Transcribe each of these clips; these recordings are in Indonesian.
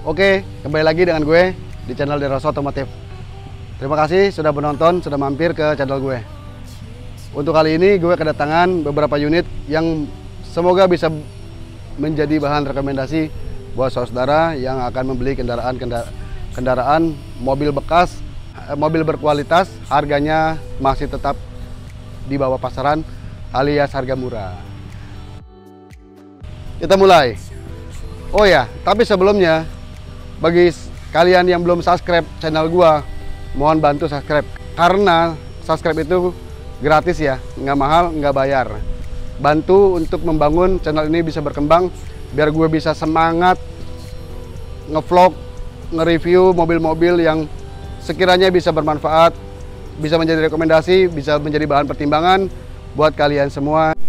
Oke, kembali lagi dengan gue di channel Deroso Otomotif. Terima kasih sudah menonton, sudah mampir ke channel gue. Untuk kali ini gue kedatangan beberapa unit yang semoga bisa menjadi bahan rekomendasi buat saudara yang akan membeli kendaraan mobil bekas, mobil berkualitas, harganya masih tetap di bawah pasaran alias harga murah. Kita mulai. Oh ya, tapi sebelumnya bagi kalian yang belum subscribe channel gua, mohon bantu subscribe. Karena subscribe itu gratis ya, nggak mahal, nggak bayar. Bantu untuk membangun channel ini bisa berkembang, biar gue bisa semangat ngevlog, nge-review mobil-mobil yang sekiranya bisa bermanfaat, bisa menjadi rekomendasi, bisa menjadi bahan pertimbangan buat kalian semua.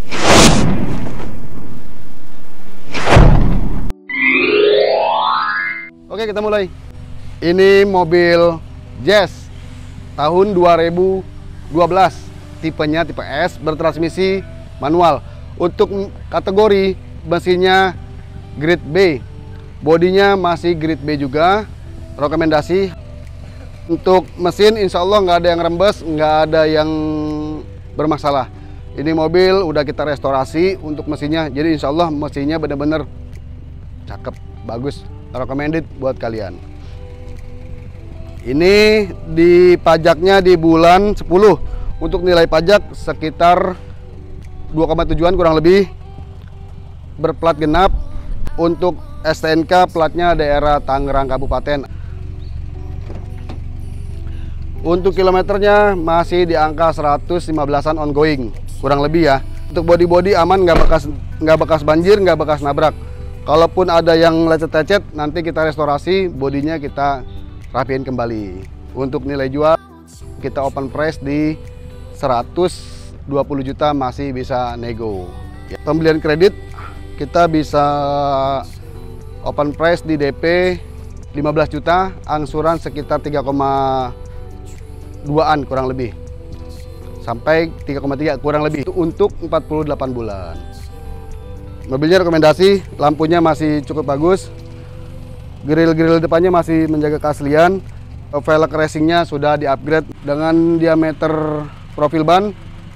Oke, kita mulai. Ini mobil Jazz tahun 2012, tipenya tipe S, bertransmisi manual. Untuk kategori mesinnya grade B, bodinya masih grade B juga. Rekomendasi untuk mesin insya Allah nggak ada yang rembes, nggak ada yang bermasalah. Ini mobil udah kita restorasi untuk mesinnya, jadi insya Allah mesinnya bener-bener cakep, bagus, recommended buat kalian. Ini di pajaknya di bulan 10. Untuk nilai pajak sekitar 2,7-an kurang lebih. Berplat genap. Untuk STNK platnya daerah Tangerang Kabupaten. Untuk kilometernya masih di angka 115-an ongoing, kurang lebih ya. Untuk body aman, nggak bekas banjir, nggak bekas nabrak. Kalaupun ada yang lecet-lecet, nanti kita restorasi, bodinya kita rapiin kembali. Untuk nilai jual kita open price di 120 juta, masih bisa nego. Pembelian kredit kita bisa open price di DP 15 juta, angsuran sekitar 3,2-an kurang lebih. Sampai 3,3 kurang lebih untuk 48 bulan. Mobilnya rekomendasi, lampunya masih cukup bagus. Grill depannya masih menjaga keaslian. Velg racingnya sudah di-upgrade dengan diameter profil ban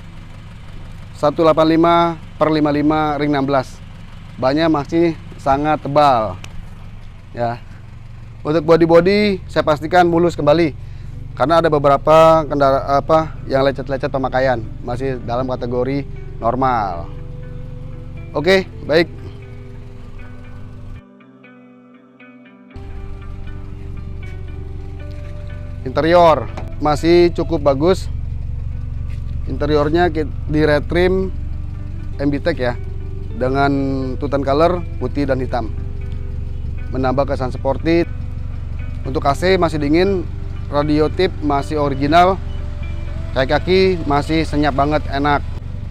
185/55 ring 16. Bannya masih sangat tebal. Ya. Untuk body saya pastikan mulus kembali. Karena ada beberapa kendaraan yang lecet-lecet pemakaian, masih dalam kategori normal. Oke, baik. Interior masih cukup bagus. Interiornya di retrim MBTEC ya, dengan tutan color putih dan hitam, menambah kesan sporty. Untuk AC masih dingin, radio tip masih original, kaki masih senyap banget, enak.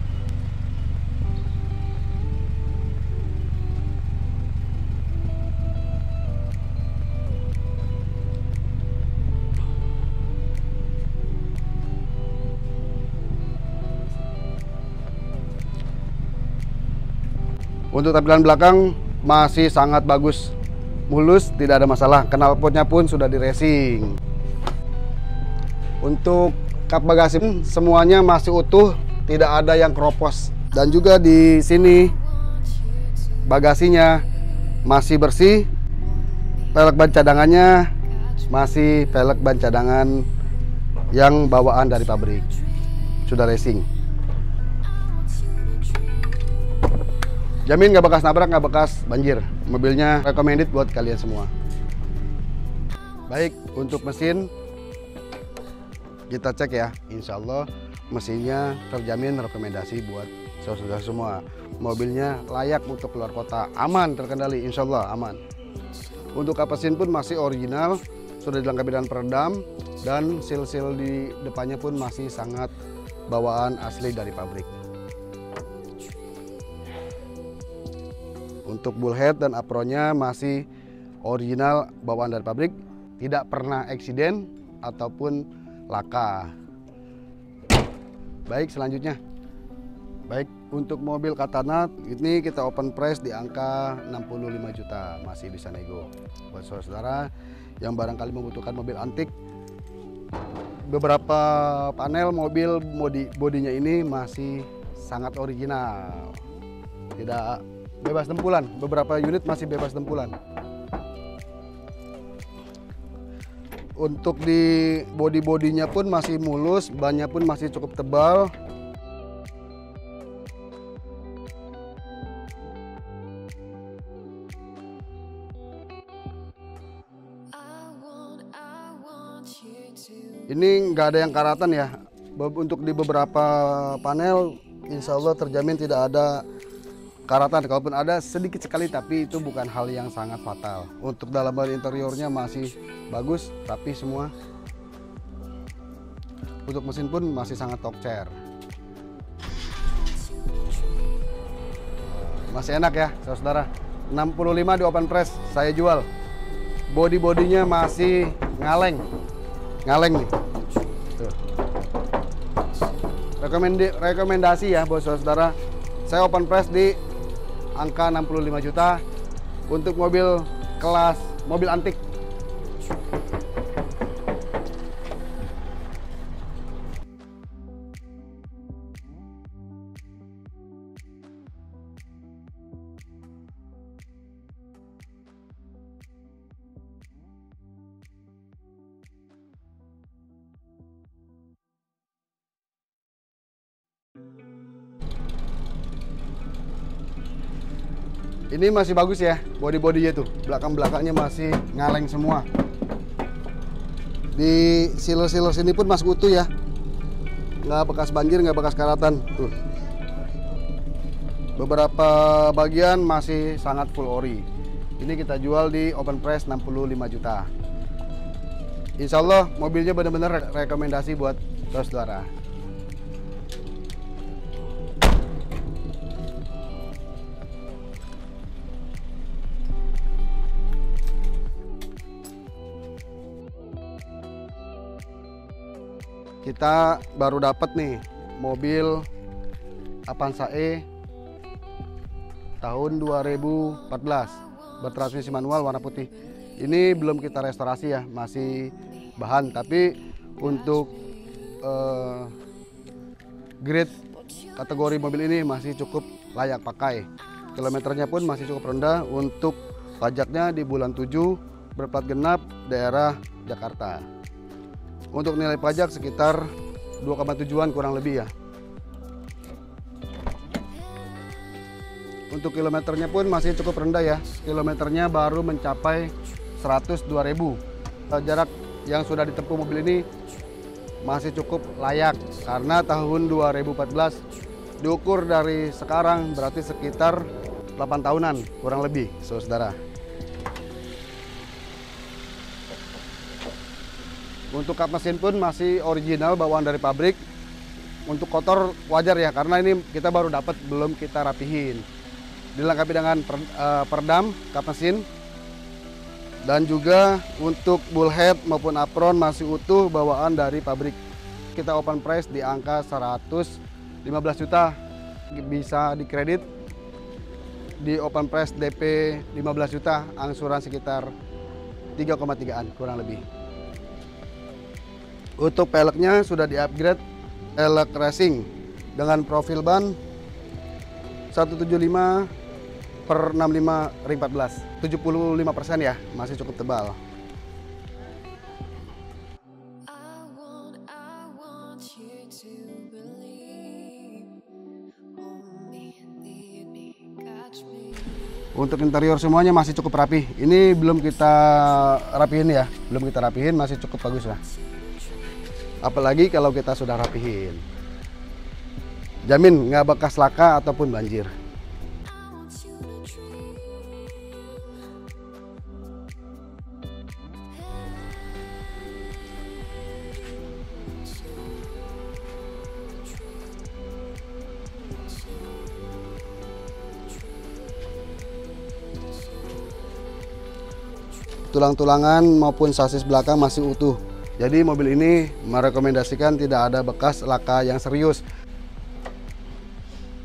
Untuk tampilan belakang masih sangat bagus, mulus, tidak ada masalah. Knalpotnya pun sudah di racing. Untuk kap bagasi semuanya masih utuh, tidak ada yang keropos. Dan juga di sini bagasinya masih bersih. Pelek ban cadangannya masih pelek ban cadangan yang bawaan dari pabrik, sudah racing. Jamin nggak bekas nabrak, nggak bekas banjir. Mobilnya recommended buat kalian semua. Baik, untuk mesin kita cek ya. Insya Allah mesinnya terjamin rekomendasi buat saudara semua. Mobilnya layak untuk keluar kota, aman, terkendali, insya Allah aman. Untuk kap mesin pun masih original, sudah dilengkapi dengan peredam, dan seal-seal di depannya pun masih sangat bawaan asli dari pabrik. Untuk bullhead dan apronnya masih original bawaan dari pabrik, tidak pernah eksiden ataupun laka. Baik, selanjutnya Baik, untuk mobil Katana ini kita open price di angka 65 juta, masih bisa nego. Buat saudara yang barangkali membutuhkan mobil antik, beberapa panel mobil bodinya ini masih sangat original, tidak bebas dempulan. Beberapa unit masih bebas dempulan. Untuk di bodinya pun masih mulus, bannya pun masih cukup tebal. Ini nggak ada yang karatan ya. Untuk di beberapa panel, insya Allah terjamin tidak ada karatan. Kalaupun ada sedikit sekali, tapi itu bukan hal yang sangat fatal. Untuk dalam interiornya masih bagus, rapi semua. Untuk mesin pun masih sangat top chair. Masih enak ya, saudara. 65 di open press saya jual. Bodinya masih ngaleng nih. Tuh. Rekomendasi ya buat saudara. Saya open press di angka 65 juta untuk mobil kelas mobil antik. Ini masih bagus ya, bodinya tuh, belakangnya masih ngaleng semua. Di silos ini pun masih utuh ya, nggak bekas banjir, nggak bekas karatan. Tuh, beberapa bagian masih sangat full ori. Ini kita jual di open price 65 juta. Insya Allah mobilnya benar-benar rekomendasi buat saudara. Kita baru dapat nih mobil Avanza E tahun 2014 bertransmisi manual warna putih. Ini belum kita restorasi ya, masih bahan, tapi untuk grade kategori mobil ini masih cukup layak pakai. Kilometernya pun masih cukup rendah. Untuk pajaknya di bulan 7, berplat genap daerah Jakarta. Untuk nilai pajak sekitar 2,7-an kurang lebih ya. Untuk kilometernya pun masih cukup rendah ya. Kilometernya baru mencapai 102.000. Jarak yang sudah ditempuh mobil ini masih cukup layak karena tahun 2014 diukur dari sekarang berarti sekitar 8 tahunan kurang lebih, saudara. Untuk kap mesin pun masih original bawaan dari pabrik. Untuk kotor wajar ya, karena ini kita baru dapat, belum kita rapihin. Dilengkapi dengan perdam kap mesin. Dan juga untuk bullhead maupun apron masih utuh bawaan dari pabrik. Kita open price di angka 115 juta. Bisa dikredit di open price DP 15 juta, angsuran sekitar 3,3-an kurang lebih. Untuk peleknya sudah di-upgrade pelek racing dengan profil ban 175/65 ring 14, 75% ya, masih cukup tebal. Untuk interior semuanya masih cukup rapi. Ini belum kita rapihin ya, masih cukup bagus lah. Apalagi kalau kita sudah rapihin, jamin nggak bekas laka ataupun banjir. Tulang-tulangan maupun sasis belakang masih utuh. Jadi mobil ini merekomendasikan tidak ada bekas laka yang serius.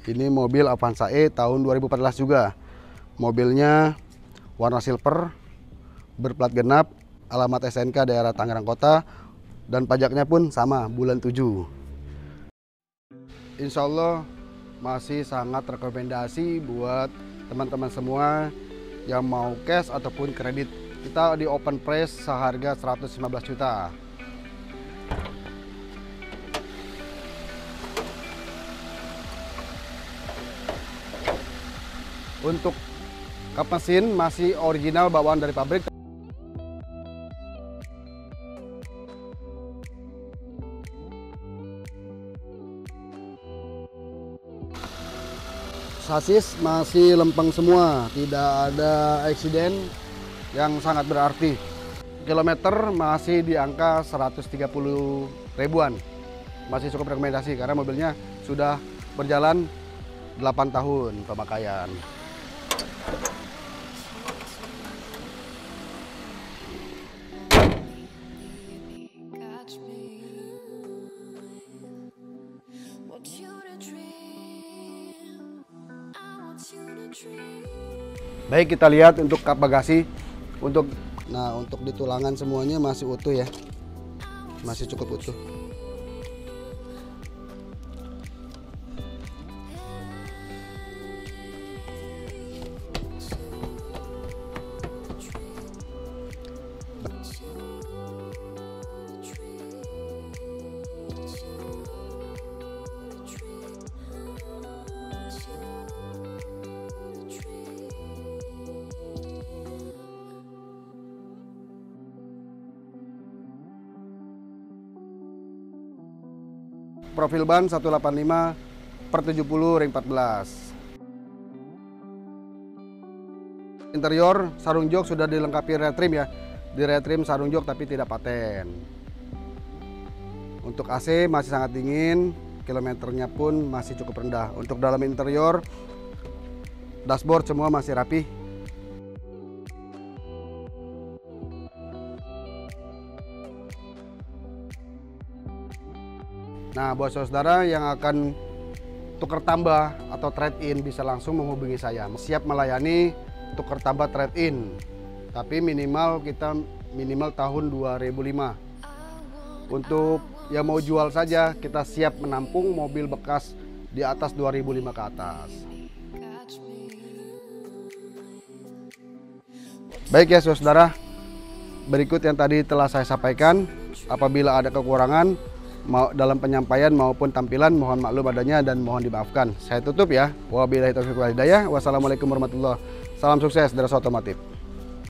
Ini mobil Avanza E tahun 2014 juga. Mobilnya warna silver, berplat genap, alamat SNK daerah Tangerang Kota, dan pajaknya pun sama, bulan 7. Insya Allah masih sangat rekomendasi buat teman-teman semua yang mau cash ataupun kredit. Kita di open price seharga 115 juta. Untuk kap mesin masih original bawaan dari pabrik. Sasis masih lempeng semua, tidak ada eksiden yang sangat berarti. Kilometer masih di angka 130 ribuan. Masih cukup rekomendasi karena mobilnya sudah berjalan 8 tahun pemakaian. Baik, kita lihat untuk kap bagasi. Untuk di tulangan semuanya masih utuh ya. Masih cukup utuh. Profil ban 185/70 ring 14. Interior sarung jok sudah dilengkapi retrim ya. Di retrim sarung jok tapi tidak paten. Untuk AC masih sangat dingin, kilometernya pun masih cukup rendah. Untuk dalam interior, dashboard semua masih rapi. Nah, buat saudara yang akan tukar tambah atau trade-in bisa langsung menghubungi saya. Siap melayani tukar tambah trade-in. Tapi minimal tahun 2005. Untuk yang mau jual saja, kita siap menampung mobil bekas di atas 2005 ke atas. Baik ya saudara, berikut yang tadi telah saya sampaikan. Apabila ada kekurangan dalam penyampaian maupun tampilan, mohon maklum adanya dan mohon dimaafkan. Saya tutup ya. Wabillahi taufiq wal hidayah. Wassalamualaikum warahmatullahi wabarakatuh. Salam sukses dari Otomotif.